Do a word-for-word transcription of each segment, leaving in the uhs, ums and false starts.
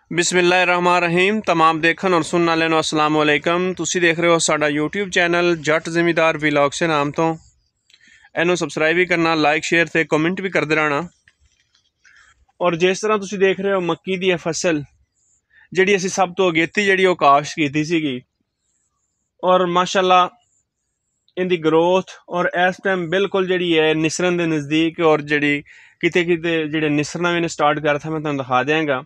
बिस्मिल्लाहिर्रहमानिर्रहीम। तमाम देखन और सुनने वाले ਨੂੰ अस्सलाम वालेकुम। ਤੁਸੀਂ देख रहे हो साडा यूट्यूब चैनल जट ज़मींदार व्लॉग से नाम तो ਇਹਨੂੰ सबसक्राइब भी करना, लाइक शेयर ते कमेंट भी करते रहना। और जिस तरह ਤੁਸੀਂ देख रहे हो मक्की ਦੀ फसल ਜਿਹੜੀ ਅਸੀਂ ਸਭ ਤੋਂ ਅਗੇਤੀ ਜਿਹੜੀ ਉਹ ਕਾਸ਼ ਕੀਤੀ ਸੀਗੀ और माशाअल्लाह इनकी ग्रोथ और इस टाइम बिल्कुल जी है निसरन के नज़दीक और जी किते किते जो निसरना भी स्टार्ट कर था मैं तुहानू दिखा देंगा।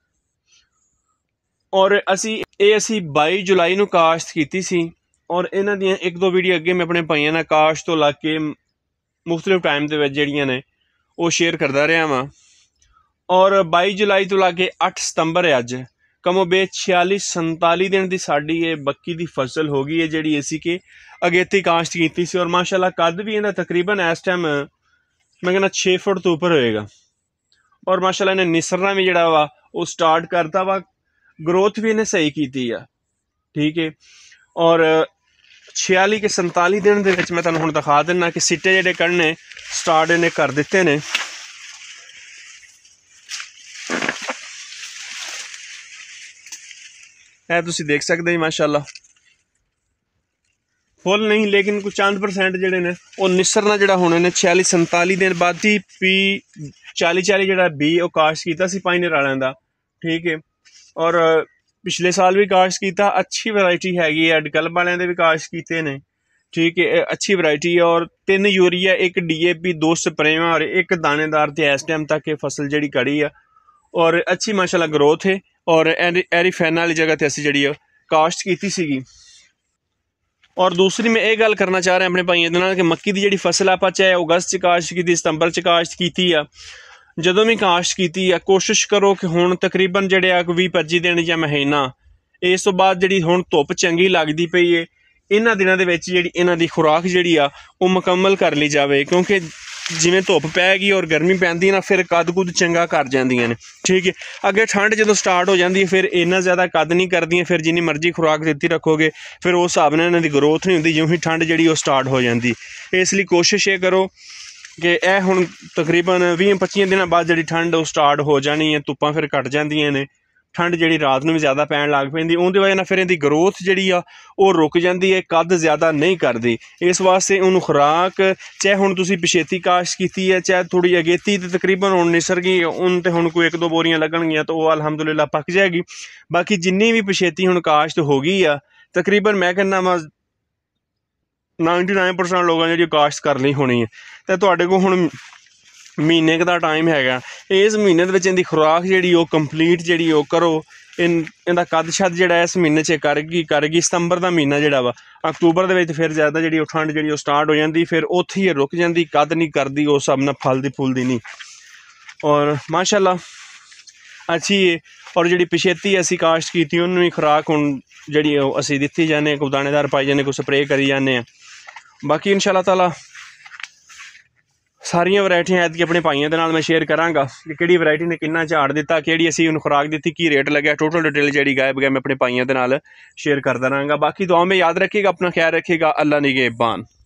और असी ये असी बाई जुलाई नू काश्त की सी और इन्हां दियां एक दो वीडियो अगे मैं अपने भाइयों ने काश्त तो ला के मुख्तलिफ टाइम के जड़ियाँ ने वो शेयर करता रहा वां। और बाई जुलाई तो ला के अठ सितंबर है अज कमो बे छियाली संताली दिन की साड़ी ये बक्की की फसल हो गई है जी असी के अगेती काश्त की सी। और माशाअल्लाह कद भी इन्हें तकरीबन इस टाइम मैं कहना छे फुट तो उपर होएगा। और माशाअल्लाह इन्हें निसरना भी जड़ा वा वो स्टार्ट करता वा, ग्रोथ भी इन्हें सही की है, ठीक है। और छियाली के संताली दिन के मैं तुहानू हुण दिखा देना कि सिट्टे जिहड़े कढ़ने स्टार्ट इन्हें कर दिते ने। है तुसी देख सकते माशाअल्लाह फुल नहीं लेकिन कुछ चंद परसेंट जोड़े ने वो निसरना जोड़ा होने ने छियाली संताली दिन बाद ही पी चाली चाली जो बी वो काश्त किया पाइनर वालों का, ठीक है। और पिछले साल भी काश्त किया, अच्छी वैरायटी हैगी है, अडकल्ब वाले भी काश्त किए ने, ठीक है, अच्छी वैरायटी है। और तीन यूरिया एक डी ए पी दो स्प्रेवा और एक दानेदार थे इस टाइम तक ये फसल जी कड़ी है और अच्छी माशाल्लाह ग्रोथ है। और एरी फैना वाली जगह असी जी काश्त की सी। और दूसरी मैं ये गल करना चाह रहा अपने भाइयों के कि मक्की की जी फसल आप चाहे अगस्त काश्त की सितंबर च काश्त की है, जदों भी काश्त की है कोशिश करो कि हुण तकरीबन जड़े आ भी पच्ची दिन या महीना इस तो बाद जी हुण धुप चंगी लगती पई है इन्हां दिनां दे विच जिहड़ी इन्हां दी खुराक जिहड़ी आ वो मुकम्मल कर ली जाए। क्योंकि जिवें धुप पैगी और गर्मी पैंदी ना फिर कद कुद चंगा कर जांदियां ने, ठीक है। अगे ठंड जो स्टार्ट हो जाती है फिर इन्ना ज़्यादा कद नहीं करदियां, फिर जिन्नी मर्जी खुराक देती रखोगे फिर उस हिसाब नाल इन्हां दी ग्रोथ नहीं होंदी, जिउं ही ठंड जिहड़ी वो स्टार्ट हो जाती। इसलिए कोशिश ये करो कि यह हुण तकरीबन भी पच्ची दिनों बाद जी ठंड वो स्टार्ट हो जानी है, धुप्पां फिर घट जांदियां ने, ठंड जी रात में भी ज़्यादा पैन लग पैंदी, उहदी वजह नाल फिर इहदी ग्रोथ जी वो रुक जाती है, कद ज़्यादा नहीं करती। इस वास्ते उन्होंने खुराक चाहे हुण तुसीं पिछेती काश्त की है चाहे थोड़ी अगेती तो तकरीबन हुण निसर गई उन तो हुण कोई एक दो बोरियां लगणगियां तो वह अलहमदुलिल्लाह पक जाएगी। बाकी जिन्नी भी पिछेती हुण काश्त हो गई आ तकरीबन मैं कहना वा नाइनटी नाइन परसेंट लोगों ने जी काश्त कर ली होनी है। तो तुहाडे कोल हुण महीने का टाइम हैगा, इस महीने के इनकी खुराक जी कंप्लीट जी करो। इन इनका कद शद जोड़ा इस महीने च करगी करगी सितंबर का महीना जोड़ा वा अक्तूबर के फिर ज़्यादा जी ठंड जी स्टार्ट हो जाती, फिर उत्थे ही रुक जाती, कद नहीं करती उस हिसाब नाल फलदी फुलदी नहीं। और माशाअल्लाह अच्छी है। और जी पिछेती असी काश्त की उन्होंने भी खुराक हुण जी असी दिती जाने, कोई दानेदार पाई जाने, कोई स्प्रे करी जाने। बाकी इंशाअल्लाह ताला सारिया वैरायटियां ऐतकी अपने भाइयों के नाल मैं शेयर कराँगा कि किहड़ी वैरायटी ने कितना झाड़ दिता, किहड़ी असी उन्हें खुराक दी, की रेट लग्या, टोटल डिटेल जी गायब गया मैं अपने भाइयों के नाल शेयर करता रहांगा। बाकी दुआ में याद रखिएगा, अपना ख्याल रखिएगा, अल्लाह निगहबान।